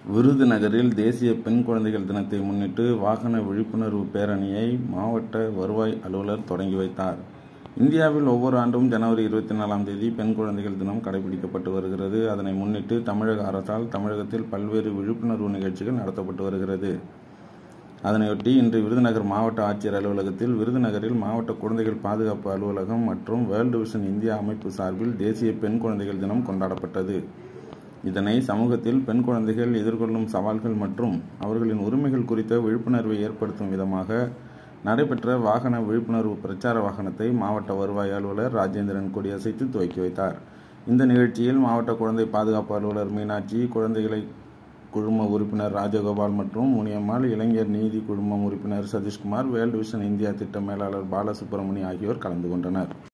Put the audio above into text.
விருதுநகரில் தேசிய பெண் குழந்தைகள் தினத்தை முன்னிட்டு வாகன விழிப்புணர்வு பேரணியை மாவட்ட வருவாய் அலுவலர் தொடங்கி வைத்தார். இந்தியாவில் ஒவ்வொரு ஆண்டும் ஜனவரி 24ஆம் தேதி பெண் குழந்தைகள் தினம் கடைபிடிக்கப்பட்டு வருகிறது. அதனை முன்னிட்டு தமிழக அரசால் தமிழகத்தில் பல்வேறு விழிப்புணர்வு நிகழ்ச்சிகள் நடத்தப்பட்டு வருகிறது. அதனையொட்டி இன்று விருதுநகர் மாவட்ட ஆட்சியர் அலுவலகத்தில் விருதுநகரில் மாவட்ட குழந்தைகள் பாதுகாப்பு அலுவலகம் மற்றும் வேர்ல்டு விஷன் இந்தியா அமைப்பு சார்பில் தேசிய பெண் குழந்தைகள் தினம் கொண்டாடப்பட்டது. இதனை சமூகத்தில் பெண் குழந்தைகள் எதிர்கொள்ளும் சவால்கள் மற்றும் அவர்களின் உரிமைகள் குறித்த விழிப்புணர்வை ஏற்படுத்தும் விதமாக நடைபெற்ற வாகன விழிப்புணர்வு பிரச்சார வாகனத்தை மாவட்ட வருவாய் அலுவலர் ராஜேந்திரன் கொடியசைத்து துவக்கி வைத்தார். இந்த நிகழ்ச்சியில் மாவட்ட குழந்தை பாதுகாப்பு அலுவலர் மீனாட்சி, குழந்தைகளை குழும உறுப்பினர் ராஜகோபால் மற்றும் முனியம்மாள், இளைஞர் நீதி குழுமம் உறுப்பினர் சதீஷ்குமார், வேர்ல்டு விஷன் இந்தியா திட்ட மேலாளர் பாலசுப்ரமணி ஆகியோர் கலந்து கொண்டனர்.